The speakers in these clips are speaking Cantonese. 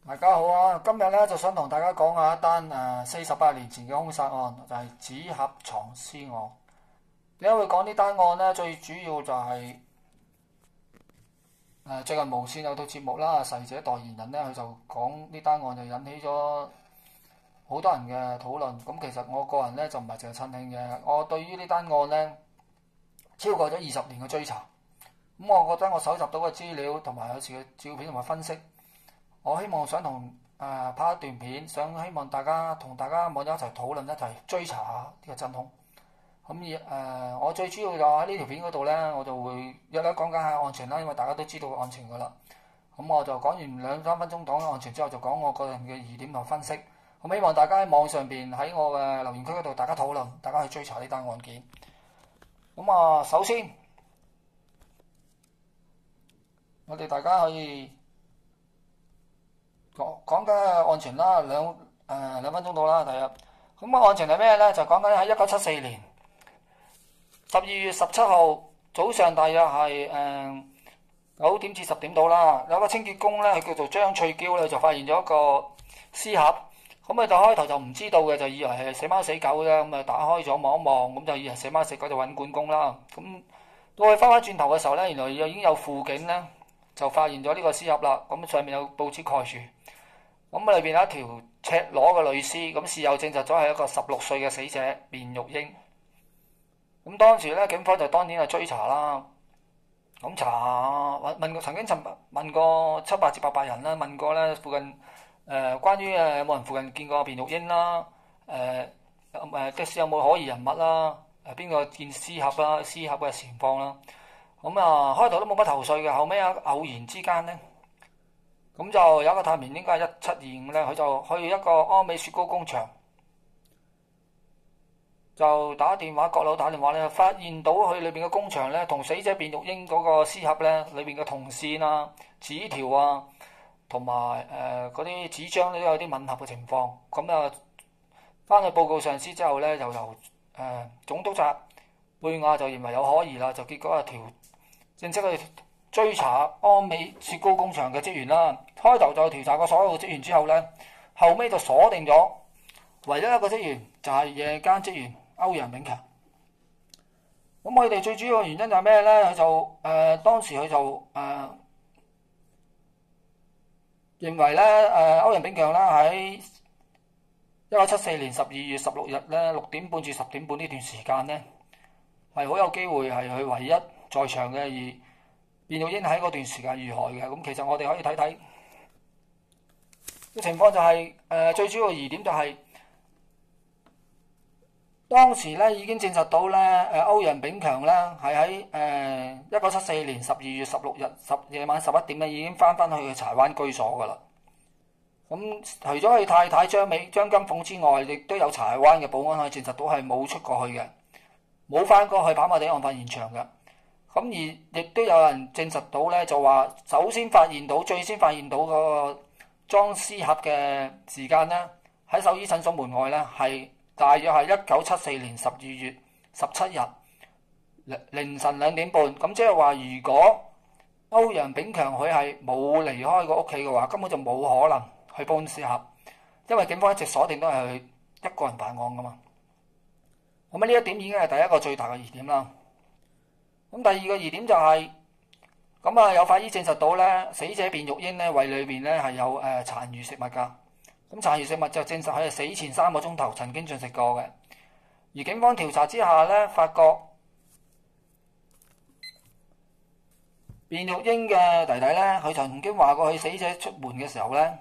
大家好啊！今日咧就想同大家講下一單48年前嘅兇殺案，就係紙盒藏屍案。點解會講呢單案呢？最主要就係最近無線有套節目啦，逝者代言人呢，佢就講呢單案就引起咗好多人嘅討論。咁其實我個人呢，就唔係淨係親興嘅，我對於呢單案呢，超過咗20年嘅追查。咁我覺得我搜集到嘅資料同埋有時嘅照片同埋分析。我希望想拍一段片，希望同大家網友一齊討論，一齊追查下呢個真兇。我最主要就喺呢條片嗰度呢，我就會一講解下案情啦，因為大家都知道案情噶啦。咁我就講完2-3分鐘講嘅案情之後，就講我個人嘅疑點同分析。咁希望大家喺網上邊喺我嘅留言區嗰度，大家討論，大家去追查呢單案件。首先我哋大家可以講緊案情啦，兩分鐘到啦，第一。咁案情係咩呢？就講緊喺1974年12月17號早上，大約係9點至10點到啦。有個清潔工呢，佢叫做張翠嬌咧，就發現咗一個屍盒。咁佢就開頭就唔知道嘅，就以為係死貓死狗啫。咁啊打開咗望一望，咁就以為死貓死狗就揾管工啦。咁到佢翻返轉頭嘅時候呢，原來已經有輔警呢，就發現咗呢個屍盒啦。咁上面有報紙蓋住。咁裏邊有一條赤裸嘅女屍，咁事後證實咗係一個16歲嘅死者卞玉英。咁當時咧，警方就當然係追查啦。咁曾經問過700至800人啦，問過咧附近關於有冇人附近見過卞玉英啦，的士有冇可疑人物啦，邊個見屍盒啦，屍盒嘅情況啦。開頭都冇乜頭緒嘅，後尾偶然之間咧。咁就有一個探員，應該係1725咧，佢就去一個安美雪糕工場，就閣樓打電話咧，發現到佢裏邊嘅工場咧，同死者卞玉英嗰個屍盒咧，裏邊嘅銅線啊、紙條啊，同埋嗰啲紙張咧都有啲吻合嘅情況。咁翻去報告上司之後咧，就由總督察貝亞就認為有可疑啦，就結果正式去追查安美雪糕工場嘅職員啦。開頭就調查過所有嘅職員之後呢，後尾就鎖定咗唯一一個職員，就係夜間職員歐陽炳強。咁佢哋最主要嘅原因就係咩呢？佢就當時佢就認為呢，歐陽炳強呢喺1974年12月16日呢6點半至10點半呢段時間呢，係好有機會係佢唯一在場嘅，而卞玉英喺嗰段時間遇害嘅。咁其實我哋可以睇睇嘅情況就係最主要嘅疑點就係當時咧已經證實到咧歐陽炳強咧係喺1974年12月16日夜晚11點咧已經翻去佢柴灣居所噶啦。咁除咗佢太太張金鳳之外，亦都有柴灣嘅保安可以證實到係冇出過去嘅，冇翻過去跑馬地案發現場嘅。咁而亦都有人證實到咧，就話最先發現到個裝屍盒嘅時間呢，喺獸醫診所門外呢，係大約係1974年12月17日凌晨2點半。咁即係話，如果歐陽炳強佢係冇離開過屋企嘅話，根本就冇可能去搬屍盒，因為警方一直鎖定都係佢一個人辦案噶嘛。咁呢一點已經係第一個最大嘅疑點啦。咁第二個疑點就係有法醫證實到咧，死者卞玉英咧胃裏邊咧係有殘餘食物㗎。咁殘餘食物就證實佢係死前3個鐘頭曾經進食過嘅。而警方調查之下咧，發覺卞玉英嘅弟弟咧，佢曾經話過佢死者出門嘅時候咧，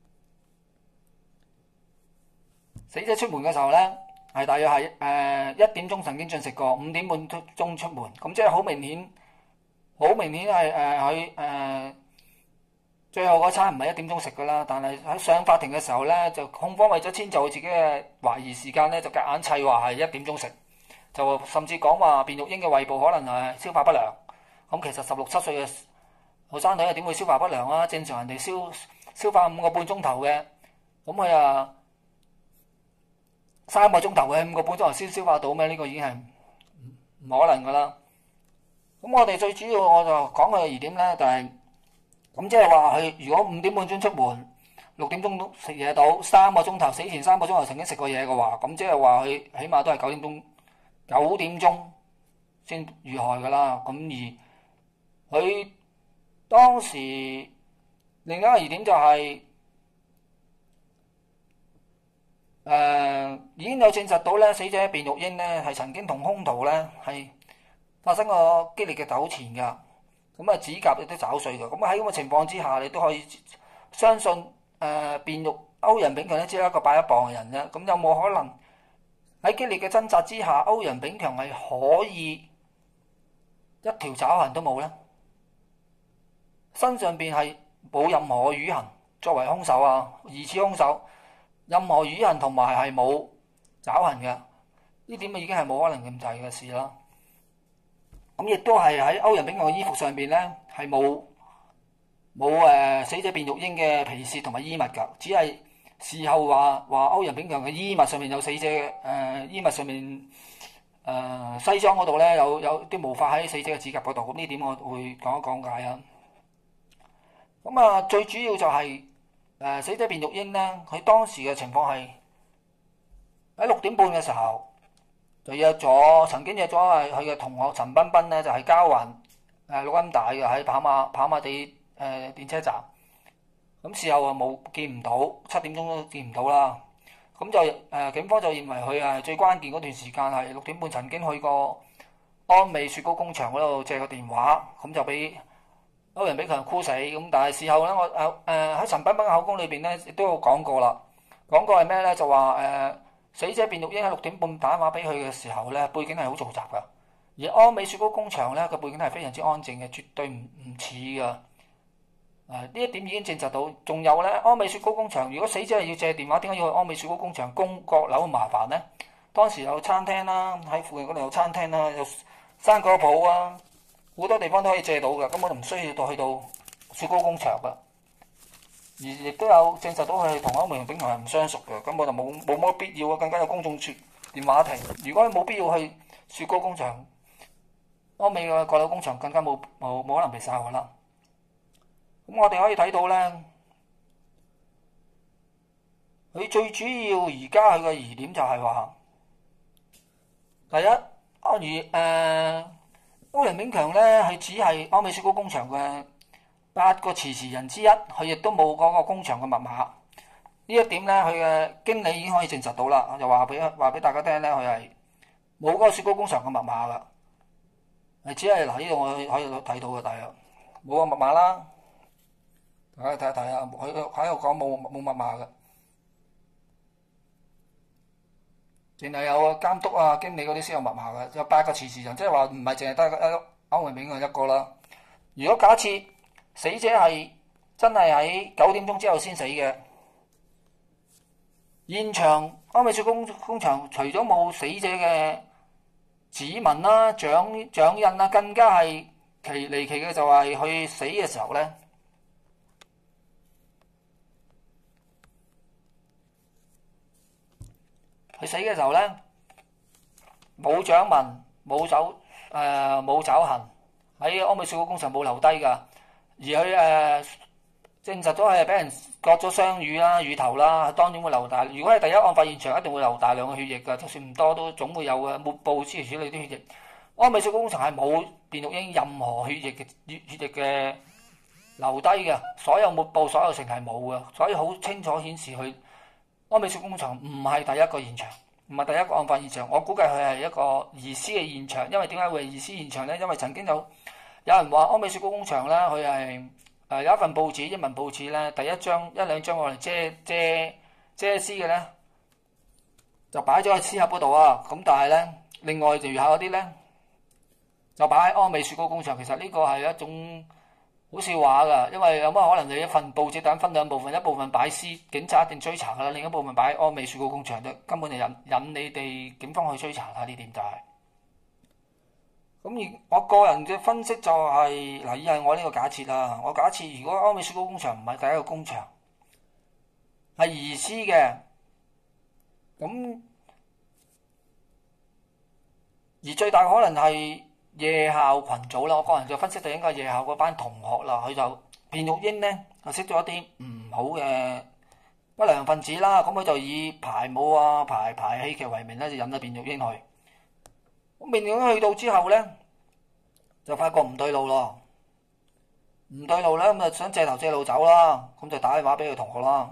係大約係1點鐘曾經進食過，5點半鐘出門。咁即係好明顯係佢最後嗰餐唔係1點鐘食㗎啦。但係喺上法庭嘅時候咧，就控方為咗遷就自己嘅懷疑時間咧，就夾硬砌話係1點鐘食，就甚至講話卞玉英嘅胃部可能係消化不良。咁其實16、17歲嘅後生女又點會消化不良啊？正常人哋消化5個半鐘頭嘅，咁佢3個鐘頭嘅5個半鐘頭先消化到咩？呢個已經係唔可能㗎啦。咁我哋最主要我就講佢嘅疑點咧，就係咁即係話佢如果5點半鐘出門， 6點鐘食嘢到3個鐘頭，死前3個鐘頭曾經食過嘢嘅話，咁即係話佢起碼都係9點鐘先遇害㗎啦。咁而佢當時另一個疑點就係、已經有證實到咧，死者卞玉英咧係曾經同兇徒咧係發生過激烈嘅糾纏㗎。咁啊，指甲亦都找碎㗎。咁喺咁嘅情況之下，你都可以相信歐陽炳強咧只係一個81磅嘅人啫。咁有冇可能喺激烈嘅掙扎之下，歐陽炳強係可以一條爪痕都冇呢？身上邊係冇任何瘀痕，作為兇手啊，疑似兇手，任何瘀痕同埋係冇爪痕嘅，呢點已經係冇可能咁滯嘅事啦。咁亦都係喺歐陽炳強嘅衣服上邊咧，係冇死者卞玉英嘅皮屑同埋衣物㗎，只係事後話歐陽炳強嘅衣物上面有死者嘅衣物上面西裝嗰度咧有啲毛髮喺死者嘅指甲嗰度。咁呢點我會講一講解啊。咁啊，最主要就係、死者卞玉英咧，佢當時嘅情況係喺6點半嘅時候。就曾經約咗佢嘅同學陳彬彬咧，就係交還錄音帶嘅喺跑馬地電車站。咁事後冇見唔到，7點鐘都見唔到啦。咁就警方就認為佢最關鍵嗰段時間係6點半曾經去過安美雪糕工場嗰度借個電話，咁就俾歐陽炳強箍死。咁但係事後咧，我喺陳彬彬嘅口供裏邊咧，亦都有講過啦。講過係咩咧？就話死者卞玉英喺6點半打電話俾佢嘅時候咧，背景係好嘈雜㗎。而安美雪糕工場咧，個背景係非常之安靜嘅，絕對唔似㗎。呢一點已經證實到。仲有咧，安美雪糕工場，如果死者係要借電話，點解要去安美雪糕工場公閣樓咁麻煩呢？當時有餐廳啦，喺附近嗰度有餐廳啦，有生果鋪啊，好多地方都可以借到㗎，根本就唔需要去到雪糕工場㗎。而亦都有證實到佢同歐陽炳強係唔相熟嘅，根本就冇乜必要啊！更加有公眾電話亭。如果佢冇必要去雪糕工場，安美嘅閣樓工場更加冇可能被殺害啦。咁我哋可以睇到咧，佢最主要而家佢嘅疑點就係話，第一，歐陽炳強咧係只係安美雪糕工場嘅8個持事人之一，佢亦都冇嗰個工場嘅密碼。呢一點咧，佢嘅經理已經可以證實到啦。就話俾大家聽咧，佢係冇嗰個雪糕工場嘅密碼噶，係只係嗱呢度我可以睇到嘅，大約冇個密碼啦。大家睇一睇啊，佢喺度講冇密碼嘅，淨係有監督啊、經理嗰啲先有密碼嘅。有8個持事人，即係話唔係淨係得歐陽炳強一個啦。如果假設死者係真係喺9點鐘之後先死嘅，現場安美雪糕工場除咗冇死者嘅指紋啦、掌印啦，更加係離奇嘅就係佢死嘅時候咧，冇掌紋、冇爪痕，喺安美雪糕工場冇留低㗎。而佢證實咗係俾人割咗雙乳啦、乳頭啦，當然會流大。如果係第一案發現場，一定會流大量嘅血液㗎，就算唔多都總會有嘅。抹布諸如此類啲血液，安美雪糕工場係冇卞玉英任何血液嘅留低嘅，所有抹布、所有成係冇嘅，所以好清楚顯示佢安美雪糕工場唔係第一個現場，唔係第一個案發現場。我估計佢係一個疑似嘅現場，因為點解會係疑似現場呢？因為曾經有人話安美雪糕工場咧，佢係有一份報紙，英文報紙咧，第一兩張我嚟遮屍嘅咧，就擺咗喺屍盒嗰度啊。咁但係咧，另外餘下嗰啲咧就擺喺安美雪糕工場。其實呢個係一種好笑話㗎，因為有乜可能你一份報紙等分兩部分，一部分擺屍，警察一定追查㗎啦；另一部分擺喺安美雪糕工場，根本就引你哋警方去追查啦。呢點就係。咁而我個人嘅分析就係以係我呢個假設啦。我假設如果安美雪糕工場唔係第一個工場，係疑似嘅，咁而最大可能係夜校群組啦。我個人就分析就應該係夜校嗰班同學啦。佢就卞玉英咧就識咗一啲唔好嘅不良分子啦，咁佢就以排舞啊、排戲劇為名咧，就引咗卞玉英去。咁卞玉英去到之後咧，就發覺唔對路咯，唔對路咧，咁就想借頭借路走啦，咁就打電話俾佢同學啦，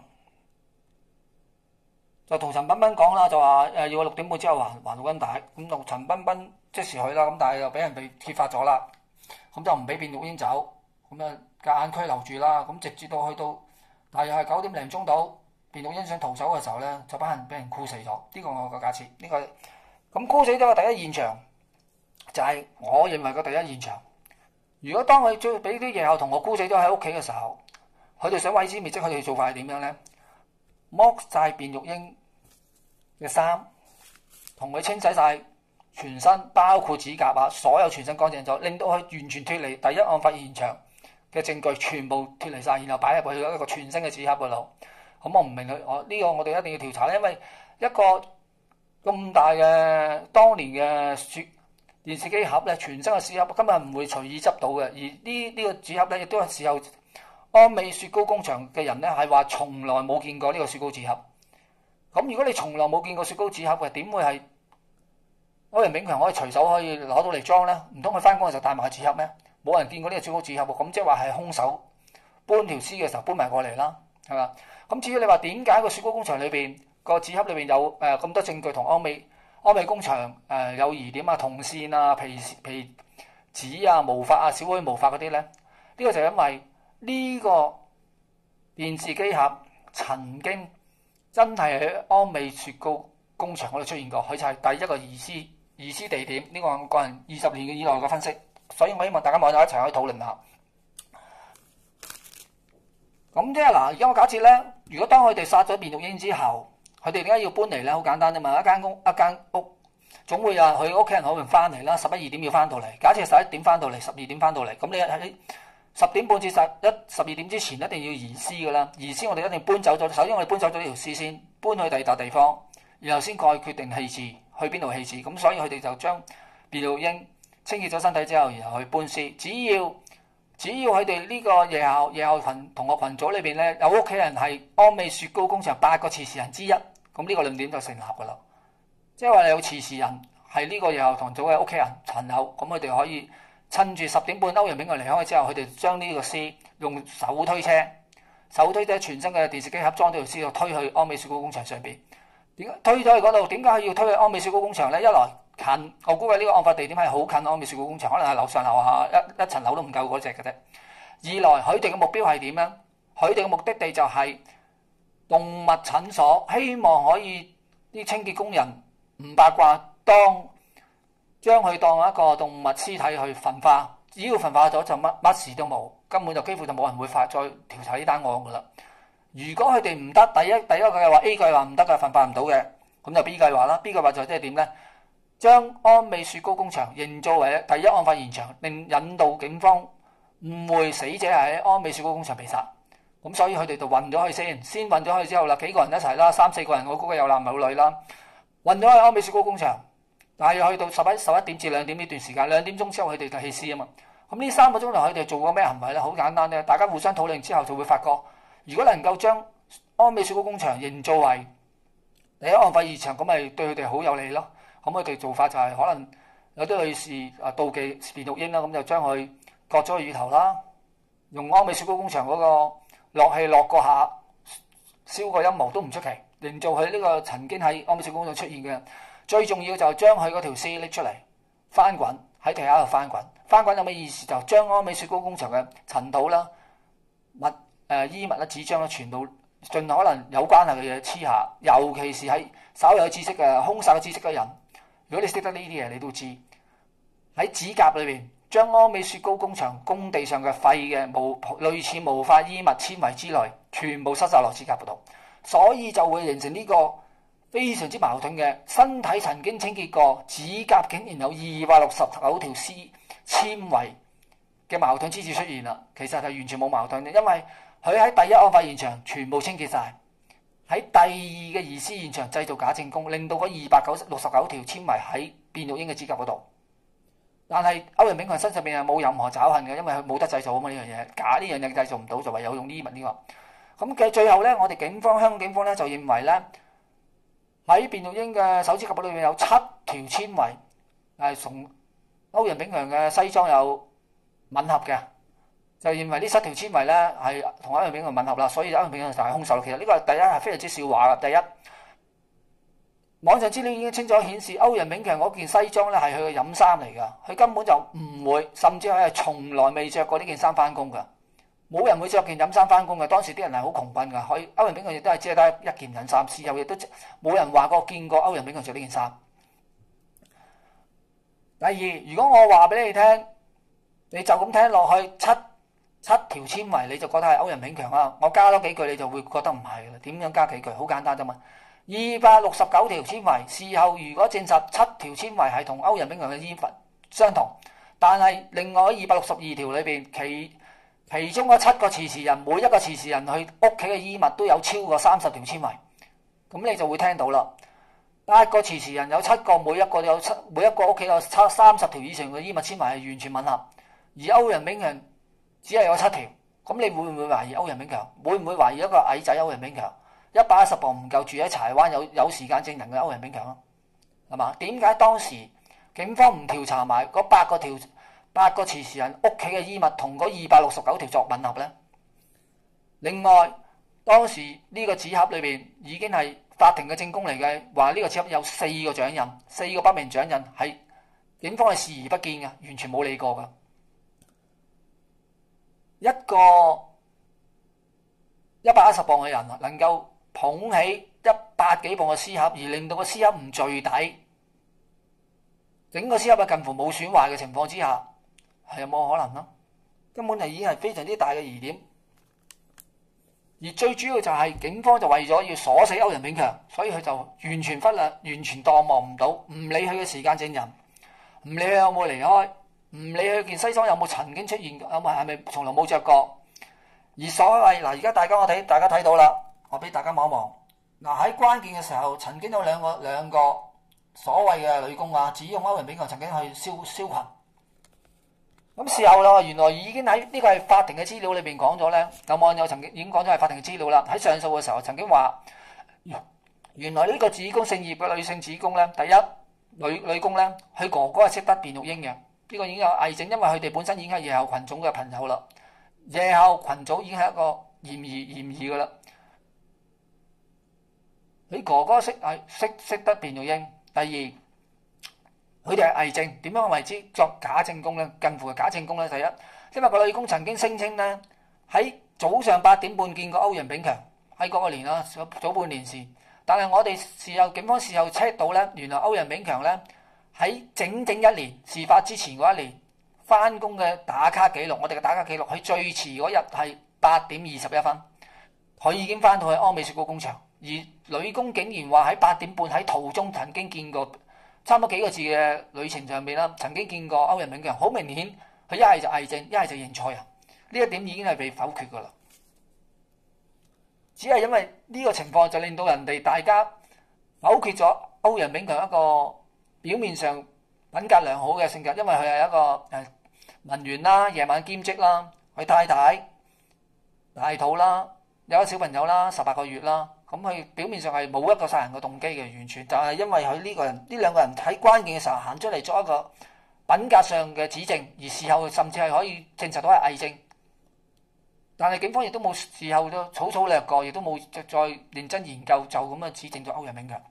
就同陳彬彬講啦，就話要我6點半之後還錄音帶，咁同陳彬彬即時去啦，咁但係又俾人被揭發咗啦，咁就唔俾卞玉英走，咁啊夾硬拘留住啦，咁直至到去到大約係9點零鐘到，卞玉英想逃走嘅時候咧，就俾人箍死咗，呢個我個假設，呢個咁箍死咗嘅第一現場就係我認為嘅第一現場。如果當佢再俾啲夜校同學箍死咗喺屋企嘅時候，佢哋想毀屍滅跡，佢哋做法係點樣咧？剝晒卞玉英嘅衫，同佢清洗晒全身，包括指甲啊，所有全身乾淨咗，令到佢完全脫離第一案發現場嘅證據，全部脫離晒，然後擺入去一個全新嘅紙盒嗰度。咁我唔明佢，呢個我哋一定要調查，因為一個咁大嘅當年嘅電視機盒咧，全新嘅紙盒根本唔會隨意執到嘅。而呢個紙盒咧，亦都係事後安美雪糕工場嘅人咧係話從來冇見過呢個雪糕紙盒。咁如果你從來冇見過雪糕紙盒嘅，點會係歐陽炳強可以隨手可以攞到嚟裝咧？唔通佢翻工嘅時候帶埋個紙盒咩？冇人見過呢個雪糕紙盒喎，咁即係話係兇手搬條屍嘅時候搬埋過嚟啦，係嘛？咁至於你話點解個雪糕工場裏邊個紙盒裏邊有咁多證據同安美工場有疑點啊、銅線啊、皮紙啊、毛髮啊、小虛毛髮嗰啲咧？呢個就係因為呢個電視機盒曾經真係喺安美雪糕工場嗰度出現過，佢就係第一個疑屍地點。呢個我個人20年以內嘅分析，所以我希望大家網友一齊可以討論下。咁即係嗱，而家我假設咧，如果當佢哋殺咗卞玉英之後，佢哋點解要搬嚟咧？好簡單啫嘛，一間屋總會佢屋企人可能翻嚟啦，11、2點要翻到嚟。假設11點翻到嚟，12點翻到嚟，咁你喺10點半至12點之前一定要移屍噶啦。移屍我哋一定搬走咗，首先我哋搬走咗呢條屍先，搬去第二笪地方，然後先再決定棄置去邊度棄置。咁所以佢哋就將卞玉英清潔咗身體之後，然後去搬屍。只要佢哋呢個夜校同學群組裏邊咧有屋企人係安美雪糕工場8個持事人之一，咁呢個論點就成立噶啦。即係話有持事人係呢個夜校同組嘅屋企人陳友，咁佢哋可以趁住10點半歐陽炳強離開之後，佢哋將呢個屍用手推車全新嘅電視機盒裝到條屍度推去安美雪糕工場上邊。點解推咗去嗰度？點解佢要推去安美雪糕工場咧？一來近，我估計呢個案發地點係好近安美雪糕工場，可能係樓上樓下一層樓都唔夠嗰隻嘅啫。二來佢哋嘅目標係點咧？佢哋嘅目的地就係動物診所，希望可以啲清潔工人唔八卦，將佢當一個動物屍體去焚化。只要焚化咗就乜事都冇，根本就幾乎就冇人會再調查呢單案噶啦。如果佢哋唔得，第一個計劃 A 計劃唔得嘅，焚化唔到嘅，咁就 B 計劃啦。B 計劃就即係點咧？將安美雪糕工場營造為第一案發現場，令引導警方誤會死者係喺安美雪糕工場被殺。咁所以佢哋就運咗去先運咗去之後啦，幾個人一齊啦，3、4個人，我估計有男有女啦，運咗去安美雪糕工場。但係去到11點至2點呢段時間，2點鐘之後佢哋就棄屍啊嘛。咁呢3個鐘頭佢哋做過咩行為咧？好簡單咧，大家互相討論之後就會發覺，如果能夠將安美雪糕工場營造為第一案發現場，咁咪對佢哋好有利咯。咁佢哋做法就係可能有啲女士妒忌卞玉英啦，咁就將佢割咗個乳頭啦，用安美雪糕工場嗰個落氣落個下燒個陰毛都唔出奇，營造佢呢個曾經喺安美雪糕工場出現嘅。最重要就係將佢嗰條屍拎出嚟翻滾喺地下度翻滾。翻滾有咩意思？就將安美雪糕工場嘅塵土啦、衣物啦、紙張啦，全部盡可能有關係嘅嘢黐下，尤其是喺稍有知識嘅兇殺嘅知識嘅人。如果你識得呢啲嘢，你都知喺指甲裏邊將安美雪糕工場工地上嘅廢嘅類似毛髮、衣物、纖維之類，全部塞晒落指甲嗰度，所以就會形成呢個非常之矛盾嘅身體曾經清潔過，指甲竟然有269條纖維嘅矛盾之處出現啦。其實係完全冇矛盾嘅，因為佢喺第一案發現場全部清潔晒。喺第二嘅疑屍現場製造假證供，令到嗰269條纖維喺卞玉英嘅指甲嗰度。但係歐陽炳強身上邊係冇任何爪痕嘅，因為佢冇得製造啊嘛，呢樣嘢假，呢樣嘢製造唔到，就唯有用衣物呢個。 咁嘅最後咧，我哋香港警方咧就認為咧，喺卞玉英嘅手指甲裏面有7條纖維係同歐陽炳強嘅西裝有吻合嘅，就認為呢7條纖維咧係同歐陽炳強吻合啦，所以歐陽炳強就係兇手。其實呢個第一係非常之笑話嘅。第一，網上資料已經清楚顯示歐陽炳強嗰件西裝咧係佢嘅飲衫嚟㗎，佢根本就唔會，甚至係從來未着過呢件衫翻工㗎。冇人會着件飲衫翻工嘅，當時啲人係好窮困㗎。歐陽炳強亦都係只係得一件飲衫，事後亦都冇人話過見過歐陽炳強着呢件衫。第二，如果我話俾你聽，你就咁聽落去七條纖維，你就覺得係歐陽炳強啊？我加多幾句，你就會覺得唔係啦。點樣加幾句？好簡單啫嘛。269條纖維，事後如果證實7條纖維係同歐陽炳強嘅衣物相同，但係另外262條裏邊其中嗰7個持事人，每一個持事人去屋企嘅衣物都有超過30條纖維，咁你就會聽到啦。8個持事人有7個，每一個屋企有30條以上嘅衣物纖維係完全吻合，而歐陽炳強只係有7條，咁你會唔會懷疑歐陽炳強？會唔會懷疑一個矮仔歐陽炳強？110磅唔夠，住喺柴灣有時間證人嘅歐陽炳強啊？係嘛？點解當時警方唔調查埋嗰8個持事人屋企嘅衣物同嗰269條作吻合呢？另外，當時呢個紙盒裏邊已經係法庭嘅證供嚟嘅，話呢個紙盒有4個掌印，4個不明掌印，係警方係視而不見嘅，完全冇理過嘅。一個110磅嘅人能夠捧起100幾磅嘅屍盒，而令到個屍盒唔墜底，整個屍盒近乎冇損壞嘅情況之下，係有冇可能咯？根本係已經係非常之大嘅疑點。而最主要就係警方就為咗要鎖死歐陽炳強，所以佢就完全忽略、完全當望唔到，唔理佢嘅時間證人，唔理佢有冇離開，唔理佢件西裝有冇曾經出現，係咪從來冇着過。而所謂嗱，而家大家睇到啦，我俾大家望一望。嗱，喺關鍵嘅時候，曾經有兩個所謂嘅女工啊，指控歐陽炳強曾經去燒裙。咁事後啦，原來已經喺呢個係法庭嘅資料裏邊講咗咧，有網友曾經已經講咗係法庭嘅資料啦。喺上訴嘅時候曾經話，原來呢個子宮姓葉嘅女性子宮咧，第一女工咧，佢哥哥係識得卞玉英嘅，呢個已經有偽證，因為佢哋本身已經係夜後群組嘅朋友啦。夜後群組已經係一個嫌疑噶啦。佢哥哥識得卞玉英。第二，佢哋係偽證，點樣為之作假證供咧？近乎係假證供咧。第一，因為個女工曾經聲稱咧，喺早上8點半見過歐陽炳強，喺嗰個年啦，早半年時。但係我哋警方事後 check 到咧，原來歐陽炳強咧喺整1年事發之前嗰1年翻工嘅打卡記錄，我哋嘅打卡記錄，佢最遲嗰日係8點21分，佢已經翻到去安美雪糕工場，而女工竟然話喺8點半喺途中曾經見過。差唔多幾個字嘅旅程上面啦，曾經見過歐陽炳強，好明顯佢一係就偽證，一係就認錯人。呢一點已經係被否決噶啦。只係因為呢個情況就令到人哋大家否決咗歐陽炳強一個表面上品格良好嘅性格，因為佢係一個文員啦，夜晚兼職啦，佢太太大肚啦，有個小朋友啦，18個月啦。咁佢表面上係冇一個殺人嘅動機嘅，完全就係因為佢呢兩個人喺關鍵嘅時候行出嚟作一個品格上嘅指證，而事後甚至係可以證實到係偽證。但係警方亦都冇事後都草草略過，亦都冇再認真研究，就咁樣指證咗歐陽炳強。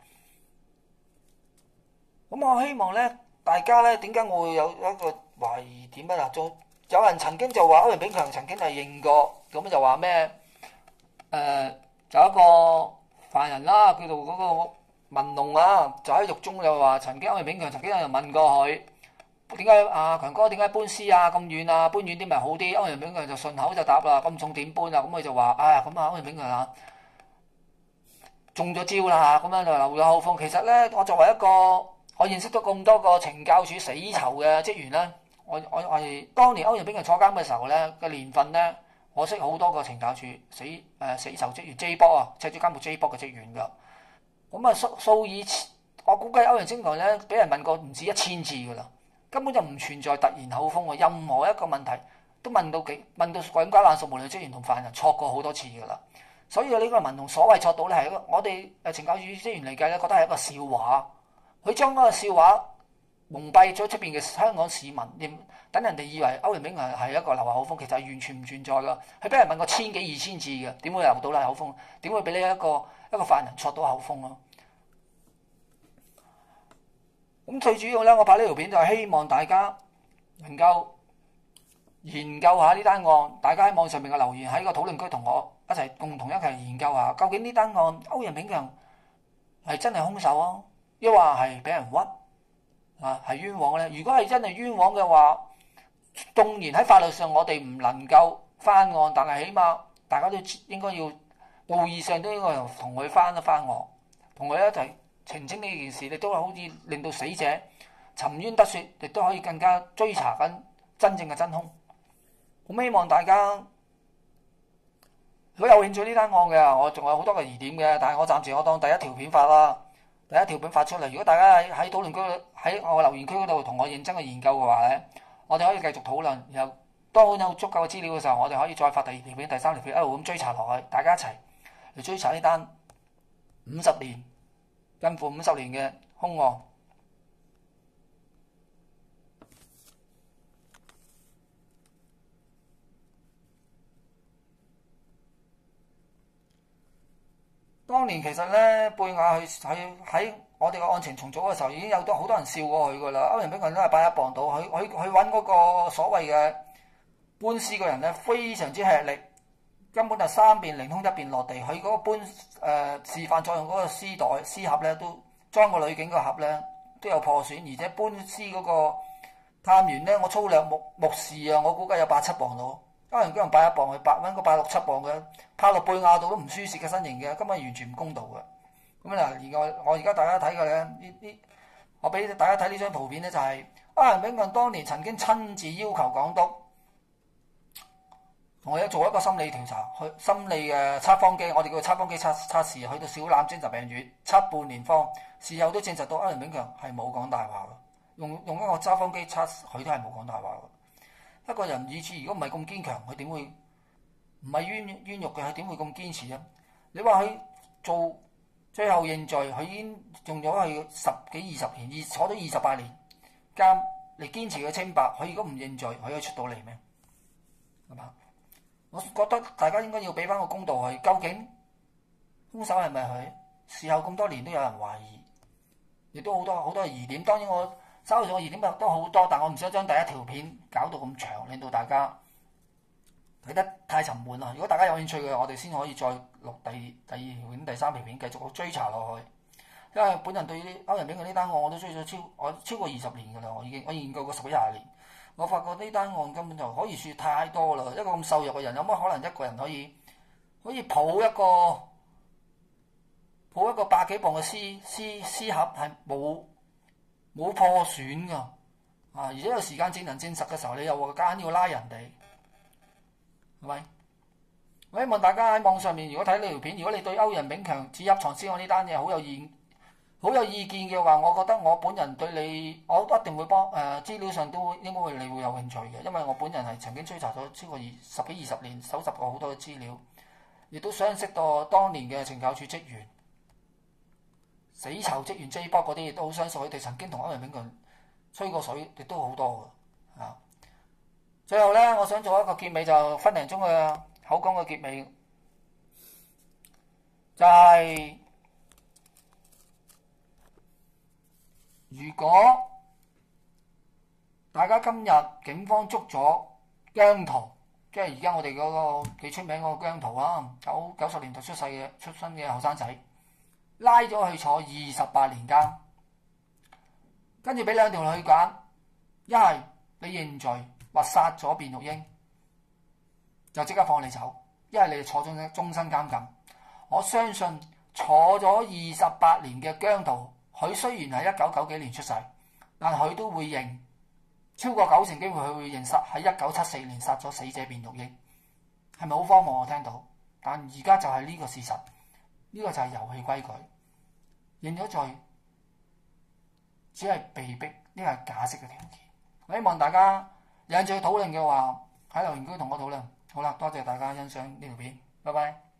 咁我希望咧，大家咧點解我會有一個懷疑點啊？嗱，有人曾經就話歐陽炳強曾經係認過，咁就話咩？有一個犯人啦，叫做嗰個文龍啊，就喺獄中就話曾經歐陽炳強曾經有人問過佢點解強哥點解搬屍啊咁遠啊，搬遠啲咪好啲？歐陽炳強就順口就答啦，咁重點搬啊？咁佢就話咁歐陽炳強中咗招啦嚇，咁樣就留咗口風。其實咧，我作為一個我認識咗咁多個懲教署死囚嘅職員咧，我係當年歐陽炳強坐監嘅時候咧嘅年份咧。我識好多個懲教署死囚職員 J 波啊，赤柱監獄 J 波嘅職員㗎。咁啊數以我估計歐陽炳強咧俾人問過唔止1000次噶啦，根本就唔存在突然口風喎。任何一個問題都問到滾瓜爛熟，無論職員同犯人錯過好多次噶啦。 所以呢個民同所謂錯到咧係一個我哋懲教署職員嚟計咧，覺得係一個笑話。佢將嗰個笑話蒙蔽咗出邊嘅香港市民，等人哋以為歐陽炳強係一個流口風，其實係完全唔存在噶。佢俾人問過千幾2000次嘅，點會流到口風？點會俾你一個犯人錯到口風咯？咁最主要咧，我拍呢條片就係希望大家能夠研究下呢單案。大家喺網上面嘅留言，喺個討論區同我一齊共同一齊研究下，究竟呢單案歐陽炳強係真係兇手啊，抑或係俾人屈啊，係冤枉咧？如果係真係冤枉嘅話，縱然喺法律上我哋唔能夠翻案，但係起碼大家都應該要道義上都應該同佢翻案，同佢一齊澄清呢件事，亦都係好似令到死者沉冤得雪，亦都可以更加追查緊真正嘅真兇。咁希望大家如果有興趣呢單案嘅，我仲有好多個疑點嘅，但係我暫時當第一條片發啦，第一條片發出嚟。如果大家喺討論區喺我留言區嗰度同我認真去研究嘅話咧，我哋可以繼續討論。然後當有足夠嘅資料嘅時候，我哋可以再發第二條片、第三條片，一路咁追查落去，大家一齊嚟追查呢單50年近乎50年嘅兇案。當年其實咧，貝亞喺我哋個案情重組嘅時候，已經有好多人笑過佢噶啦。歐陽炳強都係81磅到，佢揾嗰個所謂嘅搬屍嘅人咧，非常之吃力，根本就3邊凌空1邊落地。佢嗰個搬示範作用嗰個屍盒咧，都裝個女警個盒咧都有破損，而且搬屍嗰個探員咧，我粗略目視啊，我估計有87磅到。歐陽炳強81磅，佢揾個86-7磅嘅，拋落貝亞度都唔輸蝕嘅身形嘅，根本完全唔公道嘅。咁嗱，我而家大家睇嘅咧，我俾大家睇呢張圖片咧，就係歐陽炳強當年曾經親自要求港督同佢做一個心理調查，去心理嘅測謊機，我哋叫測謊機測試，去到小欖精神病院測半年方，事後都證實到歐陽炳強係冇講大話嘅，用一個測謊機測，佢都係冇講大話嘅。一個人意志如果唔係咁堅強，佢點會唔係冤獄嘅？佢點會咁堅持啊？你話佢做最後認罪，佢已經用咗佢10幾20年，坐咗28年監嚟堅持佢清白。佢如果唔認罪，佢可以出到嚟咩？係嘛？我覺得大家應該要俾翻個公道佢。究竟兇手係咪佢？事後咁多年都有人懷疑，亦都好多疑點。當然我稍後上嘅疑點都好多，但我唔想將第一條片搞到咁長，令到大家睇得太沉悶啦。如果大家有興趣嘅，我哋先可以再錄第二條片、第三條片，繼續追查落去。因為本人對歐陽炳強呢單案我都追咗超過20年㗎啦，我研究過10幾20年。我發覺呢單案根本就可以説太多啦。一個咁瘦弱嘅人，有乜可能一個人可以抱一個百幾磅嘅屍盒係冇破損㗎，而且有時間證人證實嘅時候，你又話夾硬要拉人哋，係咪？我希望大家喺網上面，如果睇呢條片，如果你對歐陽炳強指入藏屍案呢單嘢好有意見嘅話，我覺得我本人對你，我一定會幫資料上都應該你會有興趣嘅，因為我本人係曾經追查咗超過10幾20年，搜集過好多嘅資料，亦都相識到當年嘅懲教署職員。死囚職員 J 波嗰啲亦都好相信佢哋曾經同歐陽炳強吹過水，亦都好多嘅。最後咧，我想做一個結尾，就分零鐘嘅口講嘅結尾，就係如果大家今日警方捉咗姜濤，即係而家我哋嗰個幾出名嗰個姜濤啊，90年代出生嘅後生仔。拉咗去坐28年監，跟住俾2條路去揀，一係你認罪或殺咗卞玉英，就即刻放你走；一係你坐終身監禁。我相信坐咗28年嘅姜濤，佢雖然係1990幾年出世，但佢都會認，超過90成機會佢會認喺1974年殺咗死者卞玉英。係咪好荒謬？我聽到，但而家就係呢個事實。呢個就係遊戲規矩，認咗罪只係被逼，呢個係假釋嘅條件。我希望大家有興趣討論嘅話，喺留言區同我討論。好啦，多謝大家欣賞呢條片，拜拜。